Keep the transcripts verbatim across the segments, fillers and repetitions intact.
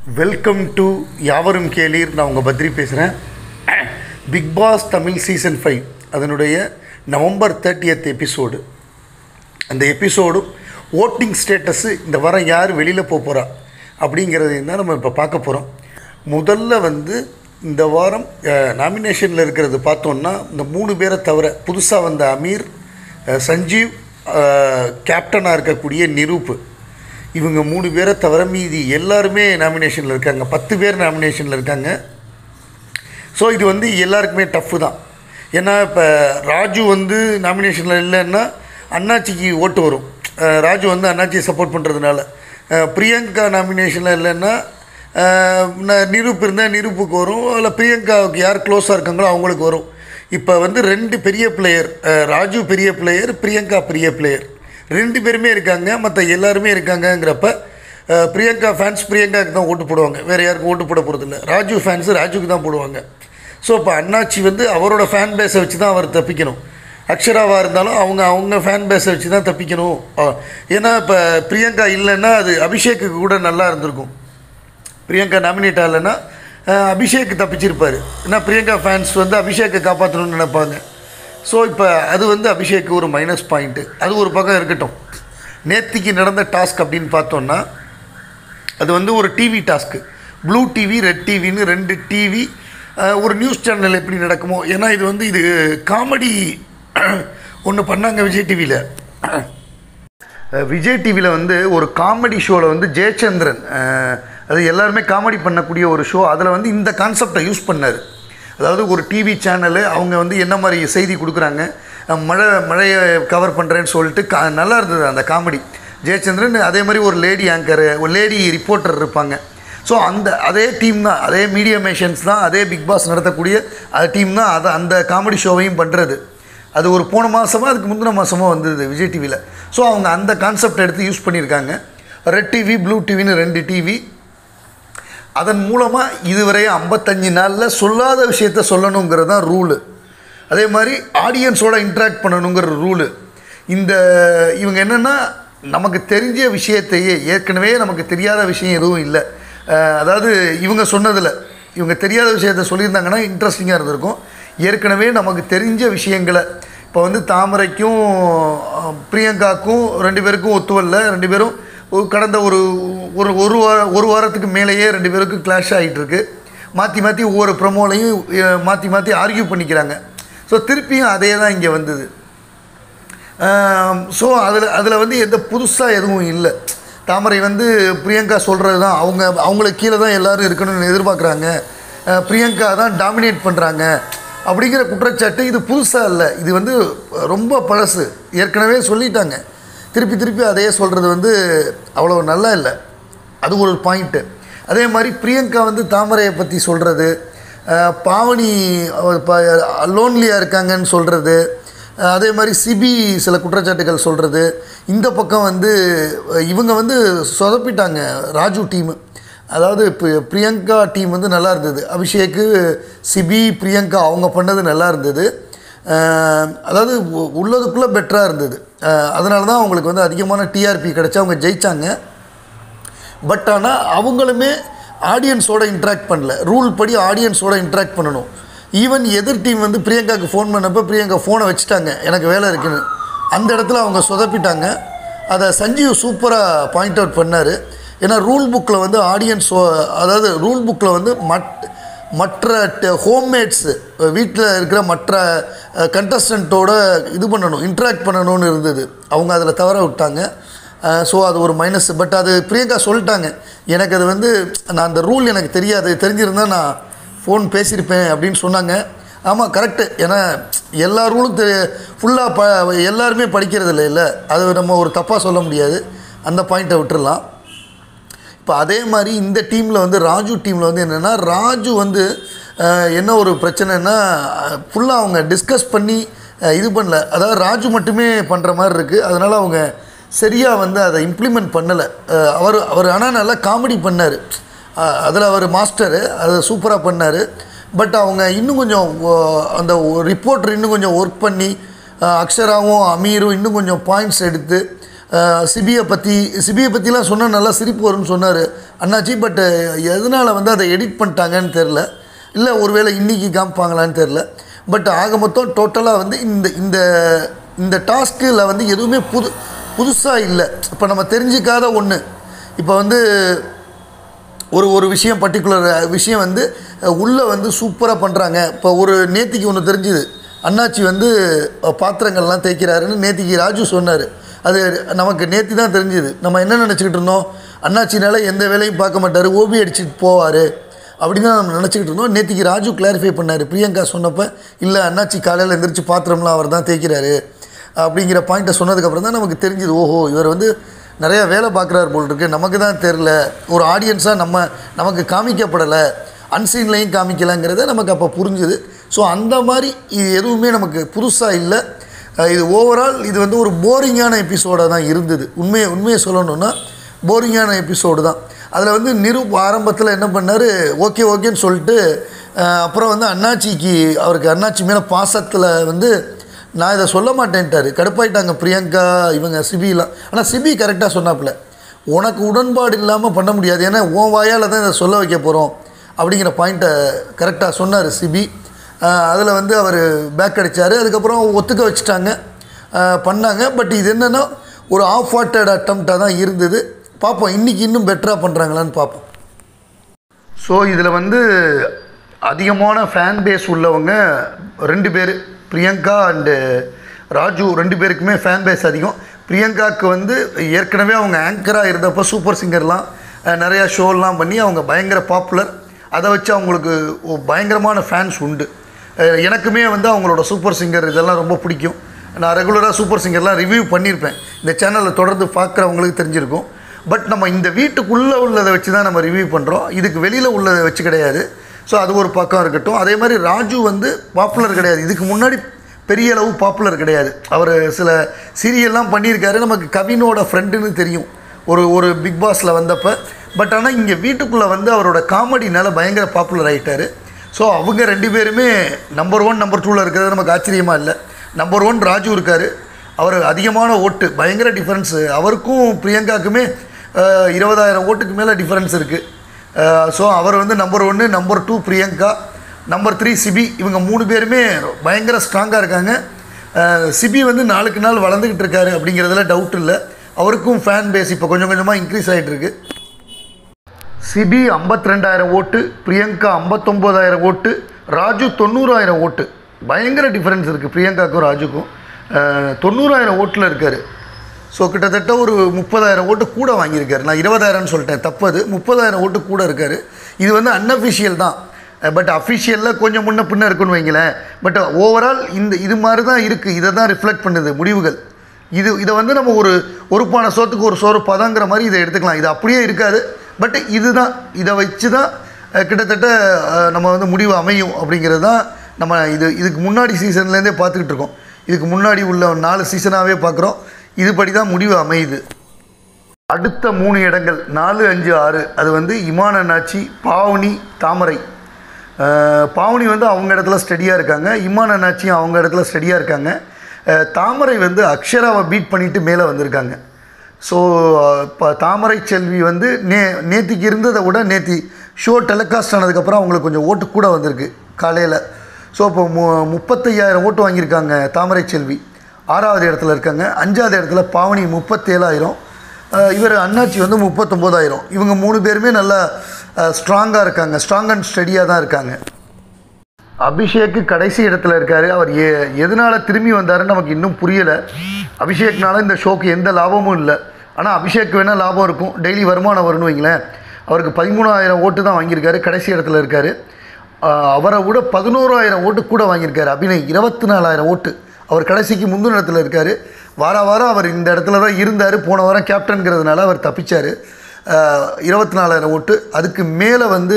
Welcome to யாவரும் கேளீர். நான் உங்கள் பத்ரி பேசுகிறேன். Big boss Tamil season five அதனுடைய நவம்பர் தேர்ட்டியத் எபிசோடு. அந்த எபிசோடும் ஓட்டிங் ஸ்டேட்டஸு இந்த வாரம் யார் வெளியில் போக போகிறா அப்படிங்கிறதையும் தான் நம்ம இப்போ பார்க்க போகிறோம். முதல்ல வந்து இந்த வாரம் நாமினேஷனில் இருக்கிறது பார்த்தோன்னா இந்த மூணு பேரை தவிர புதுசாக வந்த அமீர், சஞ்சீவ், கேப்டனாக இருக்கக்கூடிய நிரூப், இவங்க மூணு பேரை தவிர மீதி எல்லாருமே நாமினேஷனில் இருக்காங்க. பத்து பேர் நாமினேஷனில் இருக்காங்க. ஸோ இது வந்து எல்லாருக்குமே டஃப்பு தான். ஏன்னா இப்போ ராஜு வந்து நாமினேஷனில் இல்லைன்னா அண்ணாச்சிக்கு ஓட்டு வரும். ராஜு வந்து அண்ணாச்சியை சப்போர்ட் பண்ணுறதுனால. பிரியங்கா நாமினேஷனில் இல்லைன்னா நிரூப் இருந்தால் நிரூப்புக்கு வரும், இல்லை பிரியங்காவுக்கு யார் க்ளோஸாக இருக்காங்களோ அவங்களுக்கு வரும். இப்போ வந்து ரெண்டு பெரிய பிளேயர், ராஜு பெரிய பிளேயர், பிரியங்கா பெரிய பிளேயர், ரெண்டு பேருமே இருக்காங்க. மற்ற எல்லாருமே இருக்காங்கங்கிறப்ப பிரியங்கா ஃபேன்ஸ் பிரியங்காவுக்கு தான் ஓட்டு போடுவாங்க, வேறு யாருக்கும் ஓட்டு போட போகிறதில்ல. ராஜு ஃபேன்ஸு ராஜுக்கு தான் போடுவாங்க. ஸோ இப்போ அண்ணாச்சி வந்து அவரோட ஃபேன் பேஸை வச்சு தான் அவர் தப்பிக்கணும். அக்ஷராவாக இருந்தாலும் அவங்க அவங்க ஃபேன் பேஸை வச்சு தான் தப்பிக்கணும். ஏன்னா இப்போ பிரியங்கா இல்லைன்னா அது அபிஷேக்கு கூட நல்லா இருந்திருக்கும். பிரியங்கா நாமினேட் ஆகலைன்னா அபிஷேக் தப்பிச்சிருப்பார். ஏன்னா பிரியங்கா ஃபேன்ஸ் வந்து அபிஷேக்கை காப்பாற்றணும்னு நினைப்பாங்க. ஸோ இப்போ அது வந்து அபிஷேக்கு ஒரு மைனஸ் பாயிண்ட்டு. அது ஒரு பக்கம் இருக்கட்டும். நேத்திக்கு நடந்த டாஸ்க் அப்படின்னு பார்த்தோன்னா அது வந்து ஒரு TV task. Blue TV, red டிவின்னு ரெண்டு டிவி, ஒரு நியூஸ் சேனல் எப்படி நடக்குமோ. ஏன்னா இது வந்து இது காமெடி ஒன்று பண்ணாங்க விஜய் டிவியில். விஜய் டிவியில் வந்து ஒரு காமெடி ஷோவில் வந்து ஜெயச்சந்திரன், அது எல்லாருமே காமெடி பண்ணக்கூடிய ஒரு ஷோ, அதில் வந்து இந்த கான்செப்டை யூஸ் பண்ணார். அதாவது ஒரு டிவி சேனலு அவங்க வந்து என்ன மாதிரி செய்தி கொடுக்குறாங்க, மழை மழையை கவர் பண்ணுறேன்னு சொல்லிட்டு கா நல்லா இருந்தது அந்த காமெடி. ஜெயச்சந்திரன் அதே மாதிரி ஒரு லேடி ஆங்கரு, ஒரு லேடி ரிப்போர்ட்டர் இருப்பாங்க. ஸோ அந்த அதே டீம் தான், அதே மீடியா மேஷன்ஸ் தான், அதே பிக் பாஸ் நடத்தக்கூடிய அது டீம் தான் அதை அந்த காமெடி ஷோவையும் பண்ணுறது. அது ஒரு போன மாதமாக அதுக்கு முந்தின மாதமாக வந்தது விஜய் டிவியில். ஸோ அவங்க அந்த கான்செப்ட் எடுத்து யூஸ் பண்ணியிருக்காங்க. ரெட் டிவி, ப்ளூ டிவின்னு ரெண்டு டிவி. அதன் மூலமாக இதுவரை ஐம்பத்தஞ்சு நாளில் சொல்லாத விஷயத்த சொல்லணுங்கிறது தான் ரூலு. அதே மாதிரி ஆடியன்ஸோட இன்ட்ராக்ட் பண்ணணுங்கிற ரூலு. இந்த இவங்க என்னென்னா நமக்கு தெரிஞ்ச விஷயத்தையே, ஏற்கனவே நமக்கு தெரியாத விஷயம் எதுவும் இல்லை. அதாவது இவங்க சொன்னதில் இவங்க தெரியாத விஷயத்த சொல்லியிருந்தாங்கன்னா இன்ட்ரெஸ்டிங்காக இருந்திருக்கும். ஏற்கனவே நமக்கு தெரிஞ்ச விஷயங்களை இப்போ வந்து தாமரைக்கும் பிரியங்காவுக்கும் ரெண்டு பேருக்கும் ஒத்துவல்ல. ரெண்டு பேரும் கடந்த ஒரு ஒரு ஒரு வார ஒரு வாரத்துக்கு மேலேயே ரெண்டு பேருக்கும் கிளாஷ் ஆகிட்டுருக்கு. மாற்றி மாற்றி ஒவ்வொரு ப்ரமோலையும் மாற்றி மாற்றி ஆர்கியூ பண்ணிக்கிறாங்க. ஸோ திருப்பியும் அதே தான் இங்கே வந்தது. ஸோ அதில் அதில் வந்து எந்த புதுசாக எதுவும் இல்லை. தாமரை வந்து பிரியங்கா சொல்கிறது தான், அவங்க அவங்களுக்கு கீழே தான் எல்லோரும் இருக்கணும்னு எதிர்பார்க்குறாங்க, பிரியங்கா தான் டாமினேட் பண்ணுறாங்க அப்படிங்கிற குற்றச்சாட்டு இது புதுசாக இல்லை. இது வந்து ரொம்ப பழசு, ஏற்கனவே சொல்லிட்டாங்க. திருப்பி திருப்பி அதையே சொல்கிறது வந்து அவ்வளோ நல்லா இல்லை. அது ஒரு பாயிண்ட்டு. அதே மாதிரி பிரியங்கா வந்து தாமரையை பற்றி சொல்கிறது, பாவனி லோன்லியாக இருக்காங்கன்னு சொல்கிறது, அதே மாதிரி சிபி சில குற்றச்சாட்டுகள் சொல்கிறது. இந்த பக்கம் வந்து இவங்க வந்து சொதப்பிட்டாங்க ராஜு டீமு. அதாவது இப்போ பிரியங்கா டீம் வந்து நல்லா இருந்தது. அபிஷேக்கு, சிபி, பிரியங்கா அவங்க பண்ணது நல்லா இருந்தது. அதாவது உள்ளதுக்குள்ளே பெட்டராக இருந்தது. அதனால தான் அவங்களுக்கு வந்து அதிகமான டிஆர்பி கிடச்சி அவங்க ஜெயித்தாங்க. பட் ஆனால் அவங்களுமே ஆடியன்ஸோடு இன்ட்ராக்ட் பண்ணல. ரூல் படி ஆடியன்ஸோடு இன்ட்ராக்ட் பண்ணணும். ஈவன் எதிர் டீம் வந்து பிரியங்காவுக்கு ஃபோன் பண்ணப்போ பிரியங்கா ஃபோனை வச்சுட்டாங்க, எனக்கு வேலை இருக்குன்னு. அந்த இடத்துல அவங்க சொதப்பிட்டாங்க. அதை சஞ்சீவ் சூப்பராக பாயிண்ட் அவுட் பண்ணார். ஏன்னா ரூல் புக்கில் வந்து ஆடியன்ஸ், அதாவது ரூல் புக்கில் வந்து மட் மற்ற ஹோம்மேட்ஸு வீட்டில் இருக்கிற மற்ற கண்டஸ்டண்ட்டோடு இது பண்ணணும், இன்ட்ராக்ட் பண்ணணும்னு இருந்தது. அவங்க அதில் தவற விட்டாங்க. ஸோ அது ஒரு மைனஸ். பட் அது பிரியங்கா சொல்லிட்டாங்க, எனக்கு அது வந்து நான் அந்த ரூல் எனக்கு தெரியாது, தெரிஞ்சிருந்தால் நான் ஃபோன் பேசியிருப்பேன் அப்படின்னு சொன்னாங்க. ஆமாம், கரெக்டு. ஏன்னா எல்லா ரூலும் தெ ஃபுல்லாக ப எல்லாருமே படிக்கிறது இல்லை இல்லை அது நம்ம ஒரு தப்பாக சொல்ல முடியாது. அந்த பாயிண்ட்டை விட்டுடலாம். இப்போ அதே மாதிரி இந்த டீமில் வந்து ராஜு டீமில் வந்து என்னென்னா, ராஜு வந்து என்ன ஒரு பிரச்சனைன்னா ஃபுல்லாக அவங்க டிஸ்கஸ் பண்ணி இது பண்ணல. அதாவது ராஜு மட்டுமே பண்ணுற மாதிரி இருக்குது. அதனால் அவங்க சரியாக வந்து அதை இம்ப்ளிமெண்ட் பண்ணலை. அவர் அவர் ஆனால் நல்லா காமெடி பண்ணார். அதில் அவர் மாஸ்டரு, அதை சூப்பராக பண்ணார். பட் அவங்க இன்னும் கொஞ்சம் அந்த ரிப்போர்ட்டர் இன்னும் கொஞ்சம் ஒர்க் பண்ணி அக்ஷராவும் அமீரும் இன்னும் கொஞ்சம் பாயிண்ட்ஸ் எடுத்து சிபியை பற்றி சிபியை பற்றிலாம் சொன்னால் நல்லா சிரிப்பு வரும்னு சொன்னார் அண்ணாச்சி. பட் எதனால் வந்து அதை எடிட் பண்ணிட்டாங்கன்னு தெரில, இல்லை ஒருவேளை இன்றைக்கி காமிப்பாங்களான்னு தெரில. பட் ஆக மொத்தம் டோட்டலாக வந்து இந்த இந்த இந்த டாஸ்கில் வந்து எதுவுமே புது புதுசாக இல்லை. இப்போ நம்ம தெரிஞ்சிக்காத ஒன்று, இப்போ வந்து ஒரு ஒரு விஷயம் பர்டிகுலர் விஷயம் வந்து உள்ளே வந்து சூப்பராக பண்ணுறாங்க. இப்போ ஒரு நேத்திக்கு ஒன்று தெரிஞ்சுது, அண்ணாச்சி வந்து பாத்திரங்கள்லாம் தேய்க்கிறாருன்னு நேத்திக்கு ராஜு சொன்னார். அது நமக்கு நேற்று தான் தெரிஞ்சுது. நம்ம என்ன நினச்சிக்கிட்டு இருந்தோம், அண்ணாச்சினால எந்த வேலையும் பார்க்க மாட்டார், ஓபி அடிச்சுட்டு போவார் அப்படின்னு தான் நம்ம நினச்சிக்கிட்டு இருந்தோம். நேத்திக்கு ராஜு கிளாரிஃபை பண்ணார். பிரியங்கா சொன்னப்போ இல்லை அண்ணாச்சி காலையில் எந்திரிச்சு பாத்திரம்லாம் அவர் தான் தேய்க்கிறாரு அப்படிங்கிற பாயிண்ட்டை சொன்னதுக்கப்புறம் தான் நமக்கு தெரிஞ்சுது, ஓஹோ இவர் வந்து நிறையா வேலை பார்க்குறாரு போல் இருக்கு, நமக்கு தான் தெரில, ஒரு ஆடியன்ஸாக நம்ம நமக்கு காமிக்கப்படலை, அன்சீன்லையும் காமிக்கலைங்கிறத நமக்கு அப்போ புரிஞ்சுது. ஸோ அந்த மாதிரி இது எதுவுமே நமக்கு புதுசாக இல்லை. இது ஓவரால் இது வந்து ஒரு போரிங்கான எபிசோடாக தான் இருந்தது. உண்மையை உண்மையை சொல்லணுன்னா போரிங்கான எபிசோடு தான். அதில் வந்து நிரூப் ஆரம்பத்தில் என்ன பண்ணார், ஓகே ஓகேன்னு சொல்லிட்டு அப்புறம் வந்து அண்ணாச்சிக்கு அவருக்கு அண்ணாச்சி மேலே பாசத்தில் வந்து நான் இதை சொல்ல மாட்டேன்ட்டார். கடுப்பாயிட்டாங்க பிரியங்கா இவங்க சிபிலாம். ஆனால் சிபி கரெக்டாக சொன்னாப்புல, உனக்கு உடன்பாடு இல்லாமல் பண்ண முடியாது, ஏன்னா உன் வாயால் தான் இதை சொல்ல வைக்க போகிறோம் அப்படிங்கிற பாயிண்ட்டை கரெக்டாக சொன்னார் சிபி. அதில் வந்து அவர் பேக் அடித்தார். அதுக்கப்புறம் ஒத்துக்க வச்சுட்டாங்க, பண்ணாங்க. பட் இது என்னென்னா ஒரு ஆஃப் வாட்டட் அட்டம்ப்டாக தான் இருந்தது. பார்ப்போம் இன்றைக்கி இன்னும் பெட்டராக பண்ணுறாங்களான்னு பார்ப்போம். ஸோ இதில் வந்து அதிகமான ஃபேன் பேஸ் உள்ளவங்க ரெண்டு பேர், பிரியங்கா அண்டு ராஜு ரெண்டு பேருக்குமே ஃபேன் பேஸ் அதிகம். பிரியங்காவுக்கு வந்து ஏற்கனவே அவங்க ஆங்கராக இருந்தப்போ சூப்பர் சிங்கர்லாம் நிறையா ஷோலாம் பண்ணி அவங்க பயங்கர பாப்புலர். அதை வச்சு அவங்களுக்கு பயங்கரமான ஃபேன்ஸ் உண்டு. எனக்குமே வந்து அவங்களோட சூப்பர் சிங்கர் இதெல்லாம் ரொம்ப பிடிக்கும். நான் ரெகுலராக சூப்பர் சிங்கர்லாம் ரிவ்யூ பண்ணியிருப்பேன், இந்த சேனலில் தொடர்ந்து பார்க்குறவங்களுக்கு தெரிஞ்சிருக்கும். பட் நம்ம இந்த வீட்டுக்குள்ளே உள்ளதை வச்சு தான் நம்ம ரிவ்யூ பண்ணுறோம், இதுக்கு வெளியில் உள்ளதை வச்சு கிடையாது. ஸோ அது ஒரு பக்கம் இருக்கட்டும். அதே மாதிரி ராஜு வந்து பாப்புலர் கிடையாது, இதுக்கு முன்னாடி பெரிய அளவு பாப்புலர் கிடையாது. அவர் சில சீரியல்லாம் பண்ணியிருக்காரு, நமக்கு கவினோட ஃப்ரெண்டுன்னு தெரியும் ஒரு ஒரு பிக் பாஸில் வந்தப்போ. பட் ஆனால் இங்கே வீட்டுக்குள்ளே வந்து அவரோட காமெடினால் பயங்கர பாப்புலர் ஆகிட்டார். ஸோ அவங்க ரெண்டு பேருமே நம்பர் ஒன் நம்பர் டூவில் இருக்கிறது நமக்கு ஆச்சரியமாக இல்லை. நம்பர் ஒன் ராஜு இருக்கார், அவர் அதிகமான ஓட்டு, பயங்கர டிஃப்ரென்ஸு. அவருக்கும் பிரியங்காவுக்குமே இருபதாயிரம் ஓட்டுக்கு மேலே டிஃப்ரென்ஸ் இருக்குது. ஸோ அவர் வந்து நம்பர் ஒன்று, number two Priyanka, number three Ciby. இவங்க மூணு பேருமே பயங்கர ஸ்ட்ராங்காக இருக்காங்க. சிபி வந்து நாளுக்கு நாள் வளர்ந்துக்கிட்டு இருக்காரு அப்படிங்கிறதுல டவுட் இல்லை. அவருக்கும் ஃபேன் பேஸ் இப்போ கொஞ்சம் கொஞ்சமாக இன்க்ரீஸ் ஆகிட்டு இருக்கு. சிபி ஐம்பத்தி ரெண்டாயிரம் ஓட்டு, பிரியங்கா ஐம்பத்தொம்போதாயிரம் ஓட்டு, ராஜு தொண்ணூறாயிரம் ஓட்டு. பயங்கர டிஃப்ரென்ஸ் இருக்குது பிரியங்காவுக்கும் ராஜுக்கும். தொண்ணூறாயிரம் ஓட்டில் இருக்கார். ஸோ கிட்டத்தட்ட ஒரு முப்பதாயிரம் ஓட்டு கூட வாங்கியிருக்காரு. நான் இருபதாயிரம்னு சொல்லிட்டேன், தப்பது. முப்பதாயிரம் ஓட்டு கூட இருக்கார். இது வந்து அன்அஃபிஷியல் தான், பட் அஃபிஷியலில் கொஞ்சம் முன்ன பின்ன இருக்குன்னு வைங்களேன். பட் ஓவரால் இந்த இது மாதிரி தான் இருக்குது. இதை தான் ரிஃப்ளெக்ட் பண்ணுது முடிவுகள். இது இதை வந்து நம்ம ஒரு ஒரு பானை சோத்துக்கு ஒரு சோறு பதங்கிற மாதிரி இதை எடுத்துக்கலாம். இது அப்படியே இருக்காது, பட் இதுதான், இதை வச்சு தான் கிட்டத்தட்ட நம்ம வந்து முடிவு அமையும் அப்படிங்கிறது தான் நம்ம இது இதுக்கு முன்னாடி சீசன்லேருந்தே பார்த்துக்கிட்டு இருக்கோம். இதுக்கு முன்னாடி உள்ள நாலு சீசனாகவே பார்க்குறோம். இதுபடி தான் முடிவு அமையுது. அடுத்த மூணு இடங்கள் நாலு அஞ்சு ஆறு அது வந்து இமான் அண்ணாச்சி, பாவனி, தாமரை. பாவனி வந்து அவங்க இடத்துல ஸ்டடியாக இருக்காங்க, இமான் அண்ணாச்சியும் அவங்க இடத்துல ஸ்டடியாக இருக்காங்க. தாமரை வந்து அக்ஷராவை பீட் பண்ணிவிட்டு மேலே வந்திருக்காங்க. ஸோ இப்போ தாமரை செல்வி வந்து நே நேத்திக்கு இருந்ததை விட நேத்தி ஷோ டெலிகாஸ்ட் ஆனதுக்கப்புறம் அவங்களுக்கு கொஞ்சம் ஓட்டு கூட வந்திருக்கு காலையில். ஸோ இப்போ மு முப்பத்தையாயிரம் ஓட்டு வாங்கியிருக்காங்க தாமரை செல்வி, ஆறாவது இடத்துல இருக்காங்க. அஞ்சாவது இடத்துல பாவனி முப்பத்தேழாயிரம், இவர் அண்ணாச்சி வந்து முப்பத்தொம்போதாயிரம். இவங்க மூணு பேருமே நல்லா ஸ்ட்ராங்காக இருக்காங்க, ஸ்ட்ராங் அண்ட் ஸ்டடியாக தான் இருக்காங்க. அபிஷேக்கு கடைசி இடத்துல இருக்கார். அவர் எ எதனால் திரும்பி வந்தாருன்னு நமக்கு இன்னும் புரியலை. அபிஷேக்னால இந்த ஷோக்கு எந்த லாபமும் இல்லை. ஆனால் அபிஷேக் வேணால் லாபம் இருக்கும், டெய்லி வருமானம் வரும்னு வைங்களேன். அவருக்கு பதிமூணாயிரம் ஓட்டு தான் வாங்கியிருக்காரு, கடைசி இடத்துல இருக்கார். அவரை விட பதினோராயிரம் ஓட்டு கூட வாங்கியிருக்காரு அபிநய், இருபத்தி நாலாயிரம் ஓட்டு. அவர் கடைசிக்கு முந்தின இடத்துல இருக்கார். வார வாரம் அவர் இந்த இடத்துல தான் இருந்தார். போன வாரம் கேப்டன்கிறதுனால அவர் தப்பிச்சார். இருபத்தி நாலாயிரம் ஓட்டு. அதுக்கு மேலே வந்து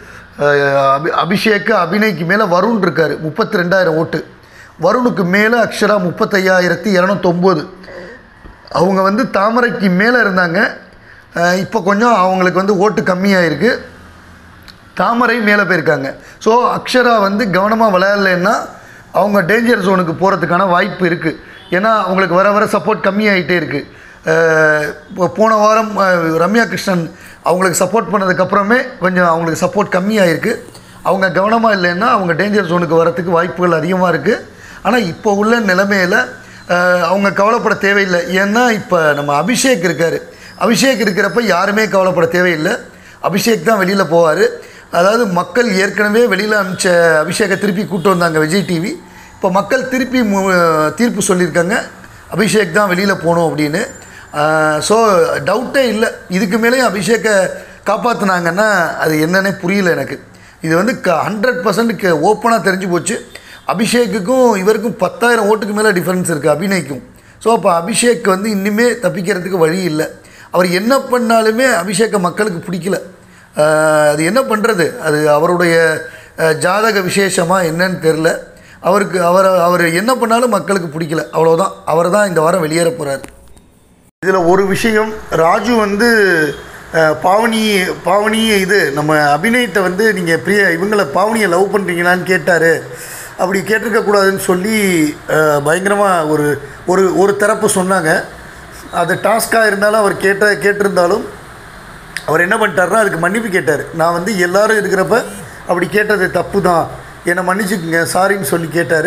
அபி அபிஷேக்கு அபிநய்க்கு மேலே வருண் இருக்கார், முப்பத்தி ரெண்டாயிரம் ஓட்டு. வருணுக்கு மேலே அக்ஷரா முப்பத்தையாயிரத்தி இரநூத்தொம்போது. அவங்க வந்து தாமரைக்கு மேலே இருந்தாங்க. இப்போ கொஞ்சம் அவங்களுக்கு வந்து ஓட்டு கம்மியாகிருக்கு, தாமரை மேலே போயிருக்காங்க. ஸோ அக்ஷரா வந்து கவனமாக விளையாடலைன்னா அவங்க டேஞ்சர் ஜோனுக்கு போகிறதுக்கான வாய்ப்பு இருக்குது. ஏன்னா அவங்களுக்கு வர வர சப்போர்ட் கம்மியாகிட்டே இருக்குது. இப்போ போன வாரம் ரம்யா கிருஷ்ணன் அவங்களுக்கு சப்போர்ட் பண்ணதுக்கப்புறமே கொஞ்சம் அவங்களுக்கு சப்போர்ட் கம்மியாகிருக்கு. அவங்க கவனமாக இல்லைன்னா அவங்க டேஞ்சர் ஜோனுக்கு வரத்துக்கு வாய்ப்புகள் அதிகமாக இருக்குது. ஆனால் இப்போ உள்ள நிலைமையில் அவங்க கவலைப்பட தேவையில்லை. ஏன்னா இப்போ நம்ம அபிஷேக் இருக்கார். அபிஷேக் இருக்கிறப்ப யாருமே கவலைப்பட தேவையில்லை. அபிஷேக் தான் வெளியில் போவார். அதாவது மக்கள் ஏற்கனவே வெளியில் அனுப்பிச்ச அபிஷேகை திருப்பி கூப்பிட்டு வந்தாங்க விஜய் டிவி. இப்போ மக்கள் திருப்பி தீர்ப்பு சொல்லியிருக்காங்க அபிஷேக் தான் வெளியில் போகணும் அப்படின்னு. ஸோ டவுட்டே இல்லை. இதுக்கு மேலேயும் அபிஷேக்கை காப்பாற்றினாங்கன்னா அது என்னன்னே புரியல எனக்கு. இது வந்து க ஹண்ட்ரட் பர்சன்ட் ஓப்பனாக தெரிஞ்சு போச்சு. அபிஷேக்குக்கும் இவருக்கும் பத்தாயிரம் ஓட்டுக்கு மேலே டிஃப்ரென்ஸ் இருக்குது அபிநய்க்கும். ஸோ அப்போ அபிஷேக் வந்து இன்னுமே தப்பிக்கிறதுக்கு வழி இல்லை. அவர் என்ன பண்ணாலுமே அபிஷேக்கை மக்களுக்கு பிடிக்கல. அது என்ன பண்ணுறது, அது அவருடைய ஜாதக விசேஷமாக என்னன்னு தெரில. அவருக்கு அவர் அவர் என்ன பண்ணாலும் மக்களுக்கு பிடிக்கல, அவ்வளோதான். அவர் தான் இந்த வாரம் வெளியேற போகிறார். இதில் ஒரு விஷயம், ராஜு வந்து பாவனி பாவனி இது நம்ம அபிநயத்தை வந்து நீங்கள் பிரிய இவங்களை பாவனியை லவ் பண்ணுறீங்களான்னு கேட்டார். அப்படி கேட்டிருக்கக்கூடாதுன்னு சொல்லி பயங்கரமாக ஒரு ஒரு ஒரு தரப்பு சொன்னாங்க. அது டாஸ்க்காக இருந்தாலும் அவர் கேட்ட கேட்டிருந்தாலும் அவர் என்ன பண்ணிட்டாருன்னா அதுக்கு மன்னிப்பு கேட்டார். நான் வந்து எல்லோரும் இருக்கிறப்ப அப்படி கேட்டது தப்பு தான், என்னை மன்னிச்சுக்குங்க சாரின்னு சொல்லி கேட்டார்.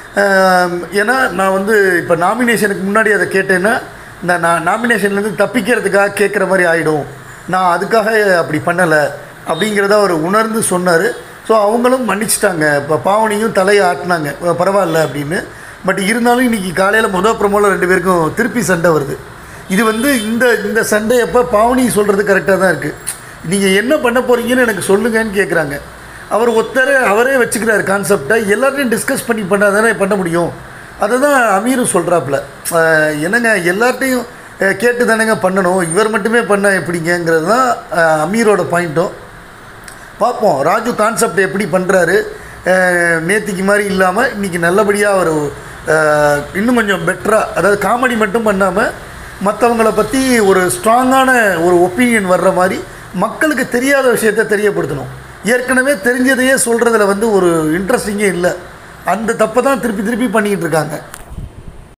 ஏன்னா நான் வந்து இப்போ நாமினேஷனுக்கு முன்னாடி அதை கேட்டேன்னா இந்த நான் நாமினேஷன்லேருந்து தப்பிக்கிறதுக்காக கேட்குற மாதிரி ஆகிடும், நான் அதுக்காக அப்படி பண்ணலை அப்படிங்கிறத அவர் உணர்ந்து சொன்னார். ஸோ அவங்களும் மன்னிச்சிட்டாங்க. இப்போ பாவனியும் தலையை ஆட்டினாங்க பரவாயில்ல அப்படின்னு. பட் இருந்தாலும் இன்றைக்கி காலையில் மொதல் ப்ரமோவில் ரெண்டு பேருக்கும் திருப்பி சண்டை வருது. இது வந்து இந்த இந்த சண்டை அப்போ பாவனி சொல்கிறது கரெக்டாக தான் இருக்குது. நீங்கள் என்ன பண்ண போகிறீங்கன்னு எனக்கு சொல்லுங்கன்னு கேட்குறாங்க. அவர் ஒருத்தர் அவரே வச்சுக்கிறார் கான்செப்டை. எல்லாத்தையும் டிஸ்கஸ் பண்ணி பண்ணால் தானே பண்ண முடியும். அதை தான் அமீரும் சொல்கிறாப்புல. என்னங்க எல்லார்ட்டையும் கேட்டு தானேங்க பண்ணணும், இவர் மட்டுமே பண்ண எப்படிங்கிறது தான் அமீரோட பாயிண்ட்டும். பார்ப்போம் ராஜு கான்செப்ட் எப்படி பண்ணுறாரு. நேத்திக்கு மாதிரி இல்லாமல் இன்றைக்கி நல்லபடியாக அவர் இன்னும் கொஞ்சம் பெட்டராக, அதாவது காமெடி மட்டும் பண்ணாமல் மற்றவங்கள பற்றி ஒரு ஸ்ட்ராங்கான ஒரு ஒப்பீனியன் வர்ற மாதிரி மக்களுக்கு தெரியாத விஷயத்தை தெரியப்படுத்தணும். ஏற்கனவே தெரிஞ்சதையே சொல்கிறதுல வந்து ஒரு இன்ட்ரெஸ்டிங்கே இல்லை. அந்த தப்பை தான் திருப்பி திருப்பி பண்ணிக்கிட்டு இருக்காங்க.